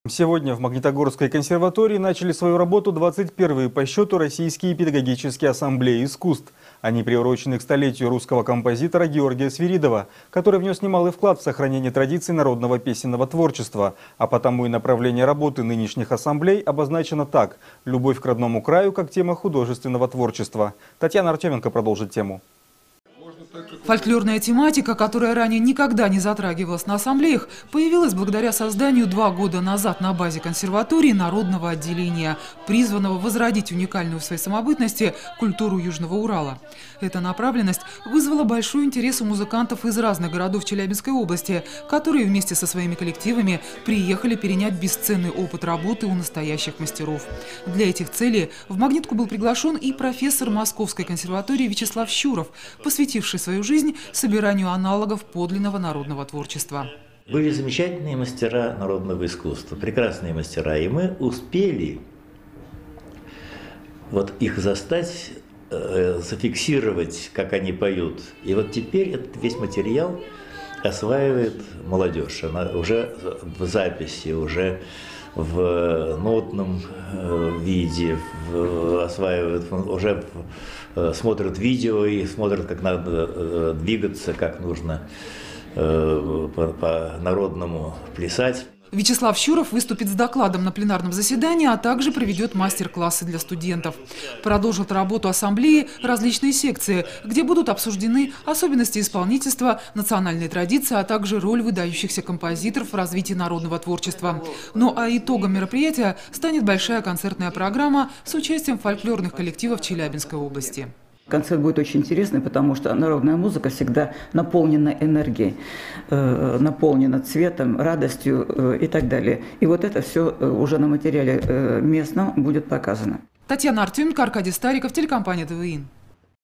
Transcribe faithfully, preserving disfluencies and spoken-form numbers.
Сегодня в Магнитогорской консерватории начали свою работу двадцать первые по счету российские педагогические ассамблеи искусств. Они приурочены к столетию русского композитора Георгия Свиридова, который внес немалый вклад в сохранение традиций народного песенного творчества. А потому и направление работы нынешних ассамблей обозначено так – «Любовь к родному краю» как тема художественного творчества. Татьяна Артеменко продолжит тему. Фольклорная тематика, которая ранее никогда не затрагивалась на ассамблеях, появилась благодаря созданию два года назад на базе консерватории народного отделения, призванного возродить уникальную в своей самобытности культуру Южного Урала. Эта направленность вызвала большой интерес у музыкантов из разных городов Челябинской области, которые вместе со своими коллективами приехали перенять бесценный опыт работы у настоящих мастеров. Для этих целей в «Магнитку» был приглашен и профессор Московской консерватории Вячеслав Щуров, посвятивший свою жизнь собиранию аналогов подлинного народного творчества. Были замечательные мастера народного искусства, прекрасные мастера, и мы успели вот их застать, э, зафиксировать, как они поют. И вот теперь этот весь материал осваивает молодежь. Она уже в записи, уже в нотном виде, в, осваивают, уже в, смотрят видео и смотрят, как надо двигаться, как нужно э, по-народному плясать. Вячеслав Щуров выступит с докладом на пленарном заседании, а также проведет мастер-классы для студентов. Продолжат работу ассамблеи различные секции, где будут обсуждены особенности исполнительства, национальные традиции, а также роль выдающихся композиторов в развитии народного творчества. Ну а итогом мероприятия станет большая концертная программа с участием фольклорных коллективов Челябинской области. Концерт будет очень интересный, потому что народная музыка всегда наполнена энергией, э, наполнена цветом, радостью э, и так далее. И вот это все уже на материале э, местном будет показано. Татьяна Артеменко, Аркадий Стариков, телекомпания ТВИ.